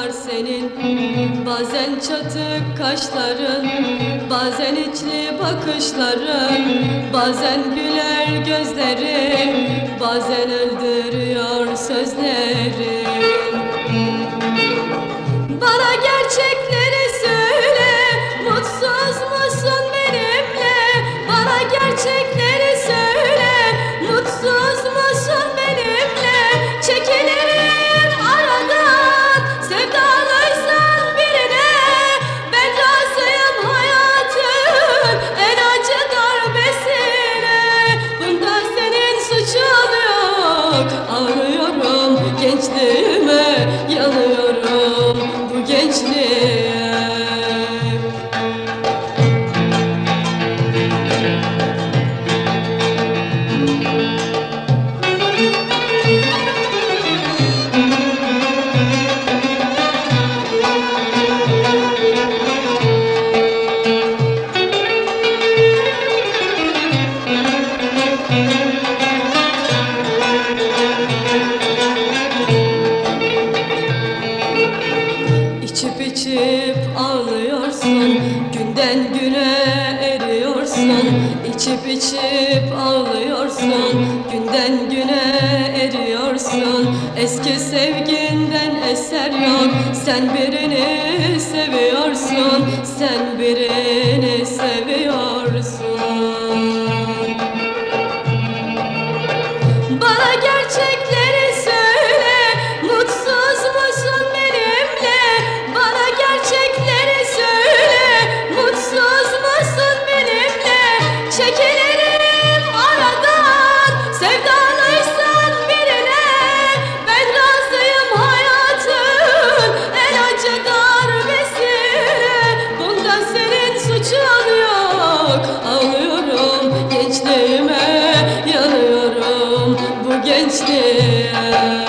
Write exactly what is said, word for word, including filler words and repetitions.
var senin. Bazen çatık kaşların, bazen içli bakışların, bazen güler gözlerin, bazen öldürüyor sözlerin. Bana gerçekleri söyle, mutsuz musun benimle? Bana gerçekleri söyle, mutsuz musun benimle? Çekilirim aradan, sevdalıysan birine. Ben razıyım hayatın en acı darbesine. Bunda senin suçun yok. Ağlıyorum gençliğime, yanıyorum bu gençliğe. İçip içip ağlıyorsun, günden güne eriyorsun. İçip içip ağlıyorsun, günden güne eriyorsun. Eski sevginden eser yok, sen birini seviyorsun, sen birini seviyorsun. Bana gerçekleri söyle, mutsuz musun benimle? Bana gerçekleri söyle, mutsuz musun benimle? Çekilirim aradan, sevdalıysan birine. Ben razıyım hayatın en acı darbesine. Bunda senin suçun yok. Ağlıyorum gençliğime, yanıyorum bu gençliğe.